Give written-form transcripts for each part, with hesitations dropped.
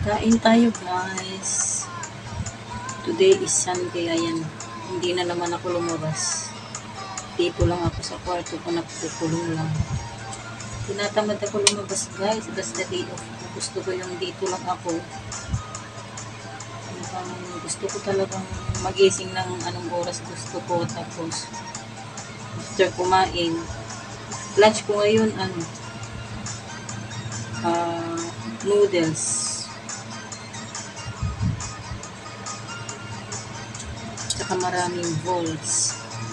Kain tayo guys. Today is Sunday. Ayan. Hindi na naman ako lumabas. Dito lang ako sa kwarto ko, nagpukulong lang. Tinatamad ako lumabas guys. Basta day off. Gusto ko yung dito lang ako. Gusto ko talagang magising ng anong oras gusto ko. Tapos after kumain, lunch ko ngayon noodles. Tsaka maraming balls.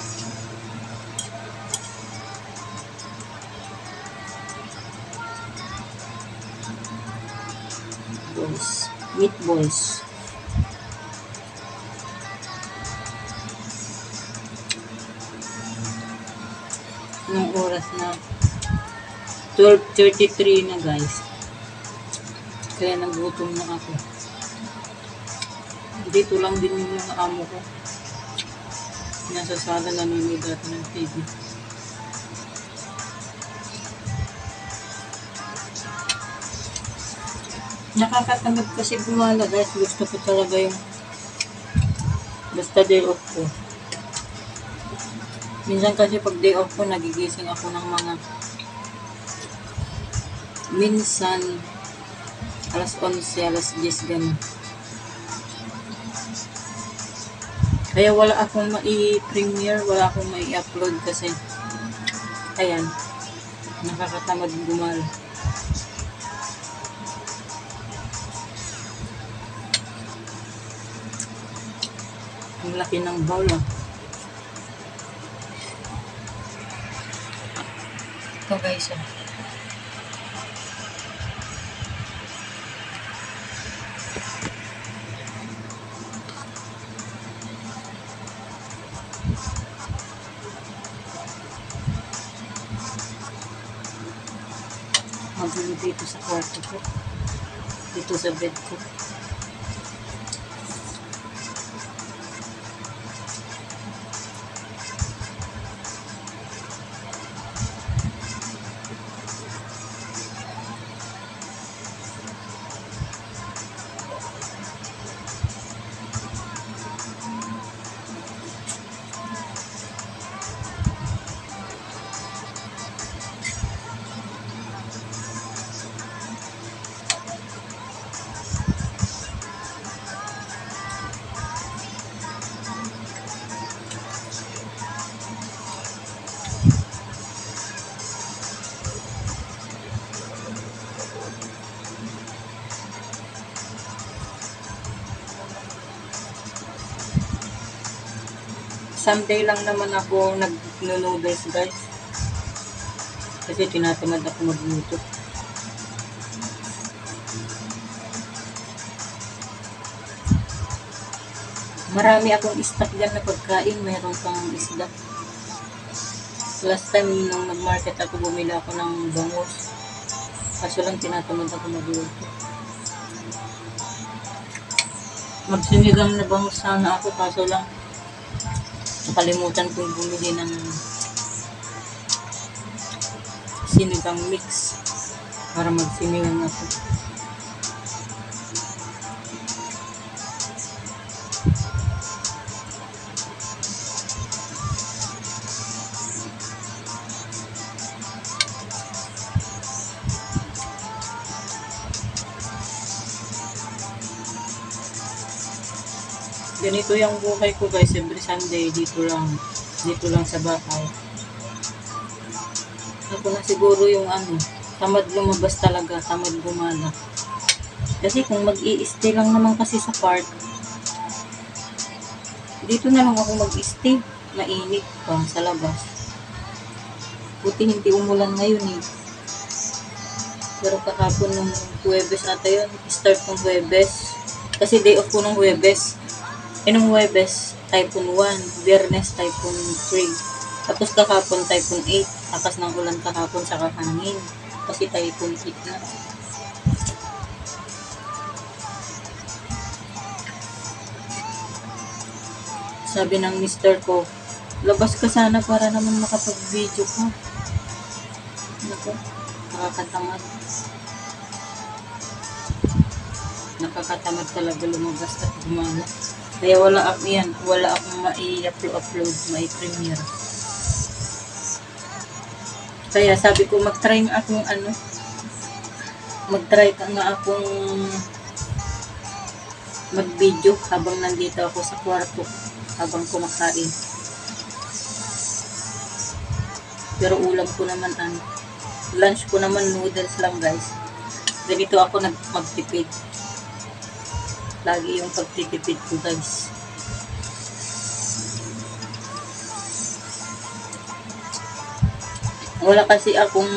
Meatballs. Anong oras na? 12:33 na guys. Kaya nagutom na ako. Dito lang din yung amo ko. Nasa sala nanonood dati ng TV. Nakakatamad kasi gumala guys. Gusto ko talaga yung basta day off ko. Minsan kasi pag day off ko, nagigising ako ng mga minsan alas 11, alas 10 ganun. Kaya wala akong mai-premiere, wala akong mai-upload kasi ayan, nakakatamad gumala. Ang laki ng bowl Ito guys magulo dito sa kwarto ko, dito sa bed ko. Someday lang naman ako nag-noodles guys. Kasi tinatamad ako magluto. Marami akong stock dyan na pagkain. Mayroon pang isda. Last time nung nag-market ako, bumili ako ng bangus. Kaso lang tinatamad ako magluto. Magsinigang na bangus sana ako. Kaso lang nakalimutan kong bumili ng sinigang mix para magsinigang ako. Ganito yung buhay ko guys, every Sunday dito lang sa bahay. Ako na siguro yung tamad lumabas talaga, tamad gumala. Kasi kung mag-i-stay lang naman kasi sa park, dito na lang ako mag-i-stay. Mainit pa sa labas. Buti hindi umulan ngayon Pero kahapon ng Huwebes ata yun, start ng Huwebes. Kasi day off ko ng Huwebes. Nung Huwebes, Typhoon 1, Biyernes, Typhoon 3. Tapos kahapon, Typhoon 8. Takas ng ulan kahapon sa hangin. Kasi Typhoon 8 na. Sabi ng mister ko, labas ka sana para naman makapag-video ka. Naku, nakakatamad. nakakatamad talaga lumabas at gumana. Kaya wala akong mai-upload, mai-premiere. Kaya sabi ko mag-try nga akong mag-video habang nandito ako sa kwarto, habang kumakain. Pero ulam ko naman lunch ko naman noodles lang guys. Ganito ako magtipid. Lagi yung pagtitipid ko guys. Wala kasi akong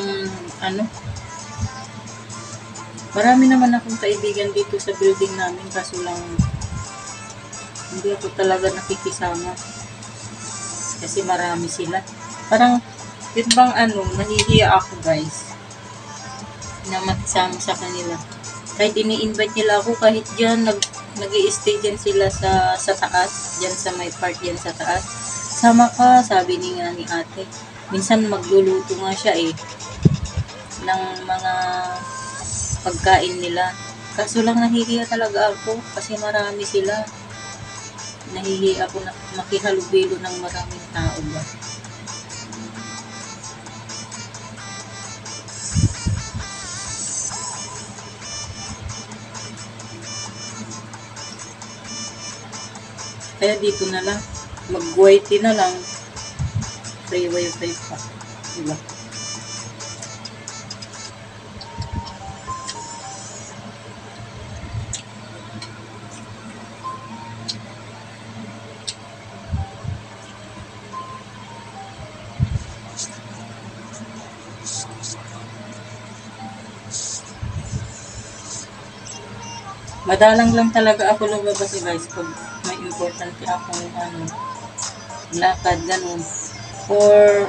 marami naman akong kaibigan dito sa building namin, kaso lang hindi ako talaga nakikisama kasi marami sila. Parang yun bang nahihiya ako guys na makisama sa kanila. Kahit ini-invite nila ako, kahit dyan nag-i-stay dyan sila sa taas, dyan sa may part dyan sa taas, sama ka, sabi ni ate. Minsan magluluto nga siya ng mga pagkain nila. Kaso lang nahihiya talaga ako kasi marami sila. Nahihiya ako na makihalubilo ng maraming tao ba. Kaya dito na lang, mag-wifi na lang. Free wifi pa. Diba? Madalang lang talaga ako lumabas guys pag may importante akong lakad, ganun. Or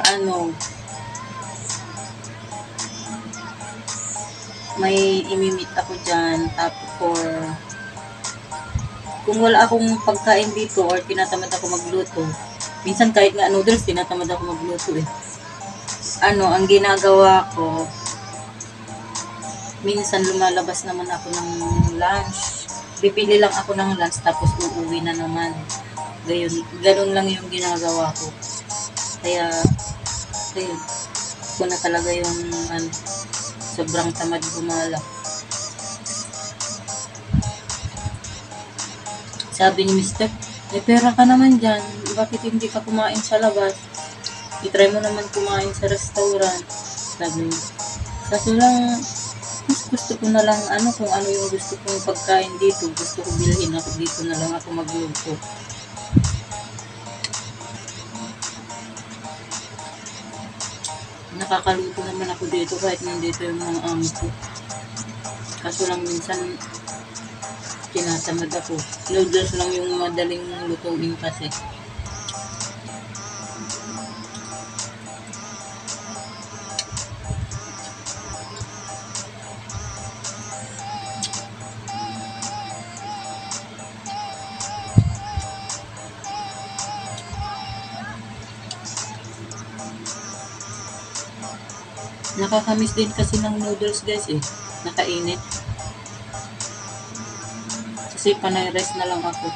may imimit ako dyan, tapos or kung wala akong pagkain dito or tinatamad ako magluto, minsan kahit nga noodles, tinatamad ako magluto ang ginagawa ko, minsan lumalabas naman ako ng lunch. Bibili lang ako ng lunch tapos uuwi na naman. Ganun lang yung ginagawa ko. Kaya ko na talaga yung sobrang tamad gumala. Sabi ni Mr. May pera ka naman dyan, bakit hindi ka kumain sa labas? I-try mo naman kumain sa restaurant. Sabi niya. Kaso lang, mas gusto ko na lang kung ano yung gusto kong pagkain dito. Gusto ko bilhin ako dito na lang ako magluto. Nakakaluto naman ako dito kahit nandito yung mga amo ko. Kaso lang minsan tinatamad ako. Noodles lang yung madaling lutuin kasi. Nakakamiss din kasi ng noodles guys nakainit. Kasi panay rice na lang ako.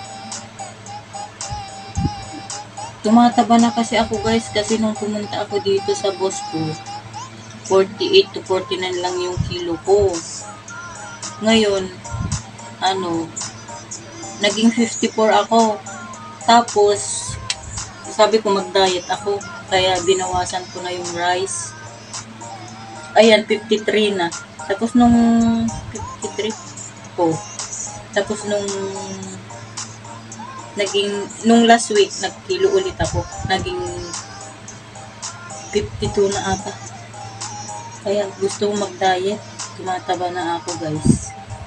Tumataba na kasi ako guys kasi nung pumunta ako dito sa boss ko, 48 to 49 lang yung kilo ko. Ngayon, naging 54 ako. Tapos, sabi ko mag-diet ako, kaya binawasan ko na yung rice. Ayan, 53 na. Tapos nung 53 po. Tapos nung last week, nagkilo ulit ako. Naging 52 na ata. Kaya gusto ko mag-diet. Tumataba na ako guys.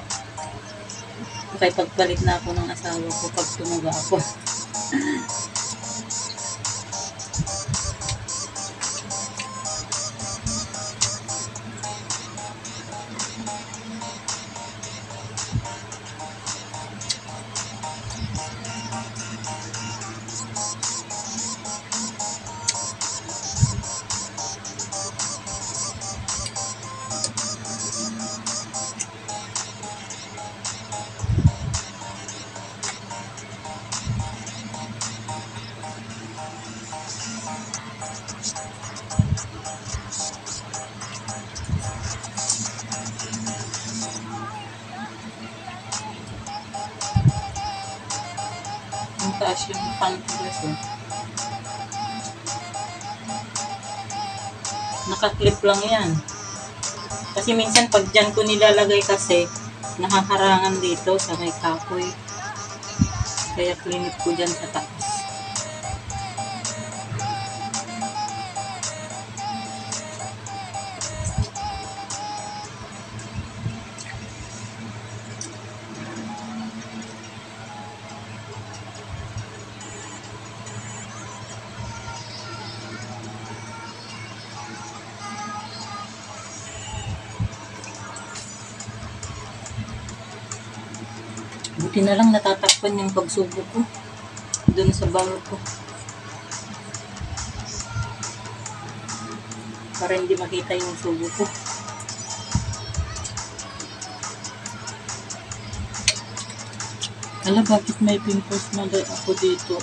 Okay, pagpalit na ako ng asawa ko pag tumaba ako. Ang taas yung fan guys, oh. Nakaklip lang yan. Kasi minsan pag dyan ko nilalagay kasi, nakaharangan dito sa may kapoy. Kaya klinip ko dyan sa taas. Buti na lang natatakpan yung pagsubo ko doon sa bawal ko. Para hindi makita yung subo ko. Alam, bakit may pimples na ako dito?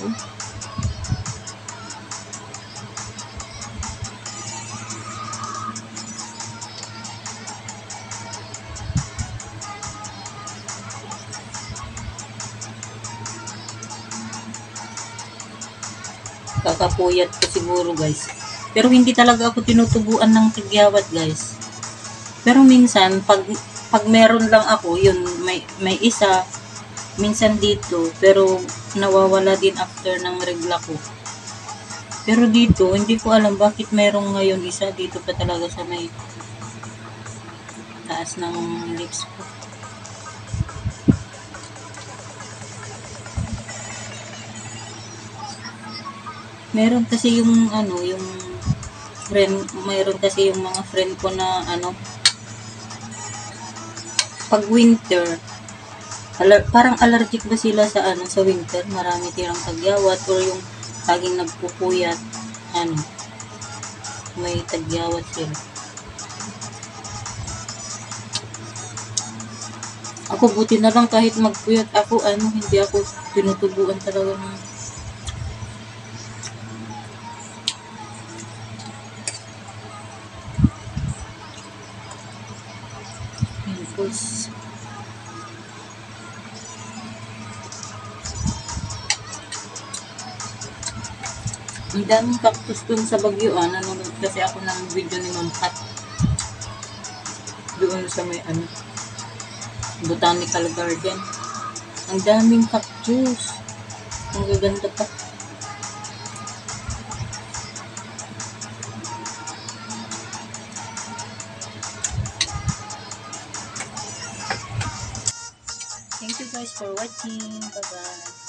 Kakapuyat ko siguro guys. Pero hindi talaga ako tinutubuan ng tigyawat guys. Pero minsan pag meron lang ako, yun may isa minsan dito, pero nawawala din after ng regla ko. Pero dito hindi ko alam bakit merong ngayon isa dito pa talaga sa may taas ng lips ko. Meron kasi yung yung mayroon kasi yung mga friend ko na pag winter, parang allergic ba sila sa sa winter, marami tirang tagyawat or yung laging nagpupuyat, may tagyawat sila. Ako buti na lang kahit magpuyat ako, hindi ako tinutubuan talaga ng pimples. Ang daming cactus dun sa Baguioan. Nanonood kasi ako ng video ni Ma'am Kat. Doon sa may botanical garden. Ang daming cactus. Ang gaganda pa. Thank you guys for watching. Bye-bye.